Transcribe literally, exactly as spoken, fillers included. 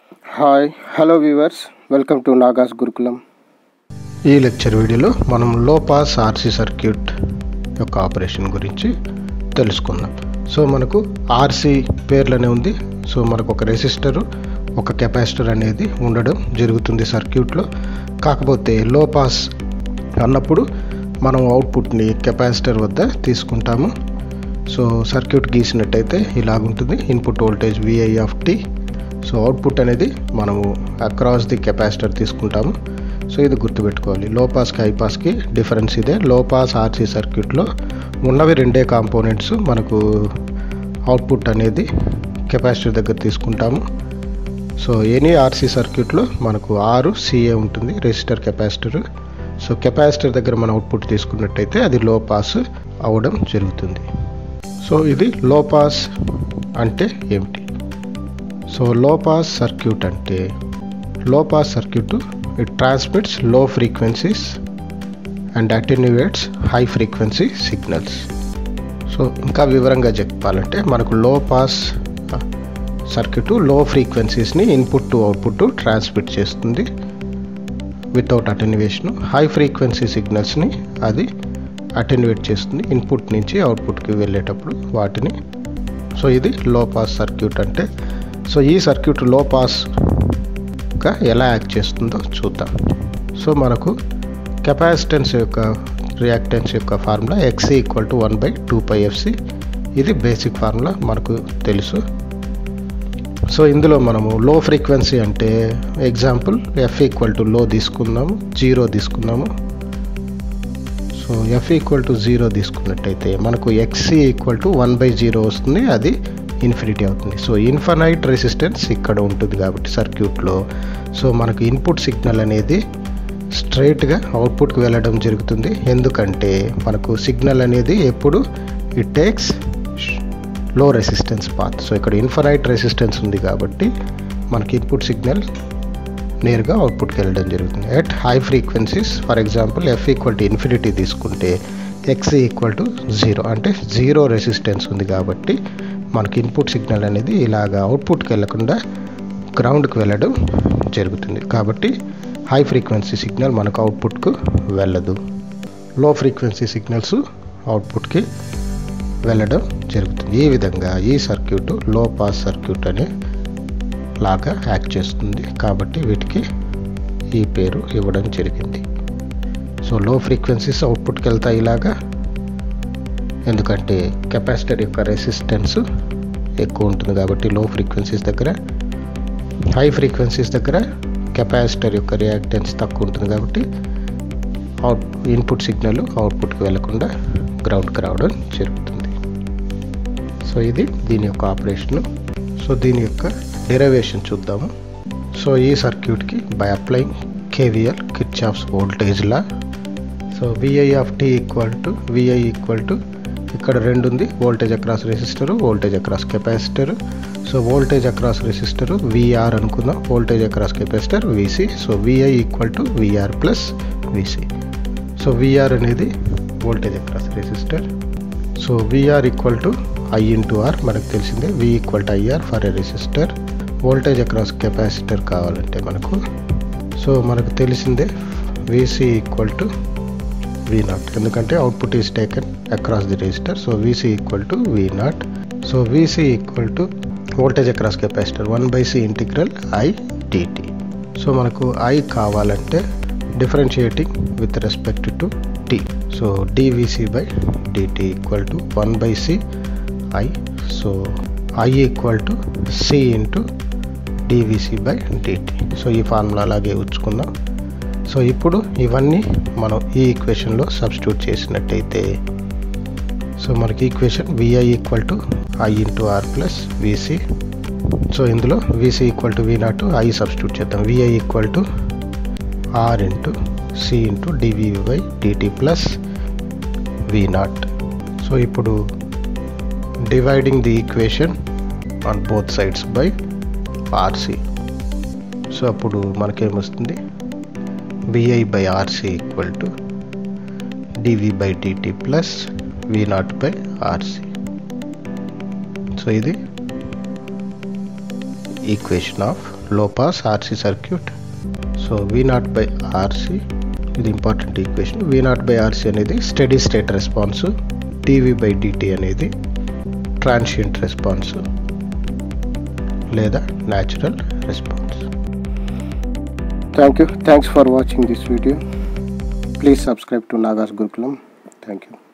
Hi hello viewers, welcome to Naga's Gurukulam. ఈ lecture వీడియోలో మనం లో పాస్ ఆర్సీ సర్క్యూట్ యొక్క ఆపరేషన్ గురించి తెలుసుకుందాం. సో మనకు ఆర్సీ పేర్లోనే ఉంది. సో మనకు ఒక రెసిస్టరు, ఒక కెపాసిటర్ అనేది ఉండడం జరుగుతుంది సర్క్యూట్లో. కాకపోతే లో పాస్ అన్నప్పుడు మనం అవుట్పుట్ని కెపాసిటర్ వద్ద తీసుకుంటాము. సో సర్క్యూట్ గీసినట్టయితే ఇలాగుంటుంది. Input voltage VI of T. So output అనేది మనము అక్రాస్ ది కెపాసిటర్ తీసుకుంటాము. సో ఇది గుర్తుపెట్టుకోవాలి. లో పాస్కి హై పాస్కి డిఫరెన్స్ ఇదే. లో పాస్ ఆర్సీ సర్క్యూట్లో ఉన్నవి రెండే కాంపోనెంట్స్. మనకు అవుట్పుట్ అనేది కెపాసిటర్ దగ్గర తీసుకుంటాము. సో ఎనీ ఆర్సీ సర్క్యూట్లో మనకు ఆరు సిఏ ఉంటుంది, రెసిస్టర్ కెపాసిటర్. సో కెపాసిటర్ దగ్గర మన అవుట్పుట్ తీసుకున్నట్టయితే అది లో పాస్ అవ్వడం జరుగుతుంది. సో ఇది లో పాస్ అంటే ఏమిటి? సో లో పాస్ సర్క్యూట్ అంటే, low pass circuit it transmits low frequencies and attenuates high frequency signals. So ఇంకా వివరంగా చెప్పాలంటే మనకు లో పాస్ సర్క్యూట్ లో ఫ్రీక్వెన్సీస్ని ఇన్పుట్ టు అవుట్పుట్ ట్రాన్స్మిట్ చేస్తుంది వితౌట్ అటెన్యుయేషన్. హై ఫ్రీక్వెన్సీ సిగ్నల్స్ని అది అటెన్యుయేట్ చేస్తుంది ఇన్పుట్ నుంచి అవుట్పుట్కి వెళ్ళేటప్పుడు వాటిని. సో ఇది లో పాస్ సర్క్యూట్ అంటే. సో ఈ సర్క్యూట్ లో పాస్గా ఎలా యాక్ట్ చేస్తుందో చూద్దాం. సో మనకు కెపాసిటెన్స్ యొక్క రియాక్టెన్స్ యొక్క formula XC equal to one by two pi FC. ఇది బేసిక్ ఫార్ములా మనకు తెలుసు. సో ఇందులో మనము లో ఫ్రీక్వెన్సీ అంటే ఎగ్జాంపుల్ ఎఫ్ ఈక్వల్ టు లో తీసుకుందాము, జీరో తీసుకుందాము. So F equal to zero తీసుకున్నట్టయితే మనకు XC equal to one by zero వస్తుంది. అది ఇన్ఫినిటీ అవుతుంది. సో ఇన్ఫైనైట్ రెసిస్టెన్స్ ఇక్కడ ఉంటుంది కాబట్టి సర్క్యూట్లో. సో మనకు ఇన్పుట్ సిగ్నల్ అనేది స్ట్రైట్గా అవుట్పుట్కి వెళ్ళడం జరుగుతుంది. ఎందుకంటే మనకు సిగ్నల్ అనేది ఎప్పుడు it takes low resistance path. So ఇక్కడ ఇన్ఫైనైట్ రెసిస్టెన్స్ ఉంది కాబట్టి మనకి ఇన్పుట్ సిగ్నల్ నేరుగా అవుట్పుట్కి వెళ్ళడం జరుగుతుంది. At high frequencies for example F equal to infinity తీసుకుంటే ఎక్సీ ఈక్వల్ టు జీరో అంటే జీరో రెసిస్టెన్స్ ఉంది కాబట్టి మనకి ఇన్పుట్ సిగ్నల్ అనేది ఇలాగ అవుట్పుట్కి వెళ్ళకుండా గ్రౌండ్కి వెళ్ళడం జరుగుతుంది. కాబట్టి హై ఫ్రీక్వెన్సీ సిగ్నల్ మనకు అవుట్పుట్కు వెళ్ళదు. లో ఫ్రీక్వెన్సీ సిగ్నల్స్ అవుట్పుట్కి వెళ్ళడం జరుగుతుంది. ఈ విధంగా ఈ సర్క్యూట్ లో పాస్ సర్క్యూట్ అనే లాగా యాక్ట్ చేస్తుంది. కాబట్టి వీటికి ఈ పేరు ఇవ్వడం జరిగింది. సో లో ఫ్రీక్వెన్సీస్ అవుట్పుట్కి వెళ్తాయి ఇలాగా, ఎందుకంటే కెపాసిటర్ యొక్క రెసిస్టెన్స్ ఎక్కువ ఉంటుంది కాబట్టి లో ఫ్రీక్వెన్సీస్ దగ్గర. హై ఫ్రీక్వెన్సీస్ దగ్గర కెపాసిటర్ యొక్క రియాక్టెన్స్ తక్కువ ఉంటుంది కాబట్టి అవుట్ ఇన్పుట్ సిగ్నల్ అవుట్పుట్కి వెళ్లకుండా గ్రౌండ్కి రావడం జరుగుతుంది. సో ఇది దీని యొక్క ఆపరేషను. సో దీని యొక్క డెరివేషన్ చూద్దాము. సో ఈ సర్క్యూట్కి by applying KVL Kirchhoff's voltage law. So VI of T equal to VI equal to ఇక్కడ రెండు ఉంది, voltage across resistor, voltage across capacitor. So voltage across resistor VR అనుకుందాం, voltage across capacitor VC. So VI equal to VR plus VC. So VR అనేది voltage across resistor. So VR equal to I into R మనకు తెలిసిందే. V equal to IR for a resistor. Voltage across capacitor కావాలంటే మనకు so మనకు తెలిసిందే VC equal to V naught, ఎందుకంటే output is taken across the resistor. So VC equal to V naught. So VC equal to voltage across capacitor one by C integral I DT. So మనకు I కావాలంటే differentiating with respect to T. So DVC by DT equal to one by C I. So I equal to C into DVC by DT. So ఈ formula అలాగే ఉంచుకుందాం. So ఇప్పుడు ఇవన్నీ మనం ఈ ఈక్వేషన్లో substitute చేసినట్టయితే సో మనకి equation VI equal to I into R plus VC. So ఇందులో VC equal to V naught, I substitute చేద్దాం. VI equal to R into C into DV by DT plus V naught. So ఇప్పుడు dividing the equation on both sides by RC. So అప్పుడు మనకేమొస్తుంది, VI by RC equal to DV by DT plus V naught by RC. So ఇది equation of low pass RC circuit. So V naught by RC, ఇది important equation. V naught by RC అనేది steady state response, DV by DT అనేది transient response లేదా natural response. Thank you. Thanks for watching this video. Please subscribe to Naga's Gurukulam. Thank you.